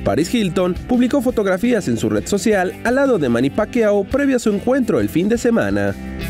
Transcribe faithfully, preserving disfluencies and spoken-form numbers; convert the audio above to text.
Paris Hilton publicó fotografías en su red social al lado de Manny Pacquiao previo a su encuentro el fin de semana.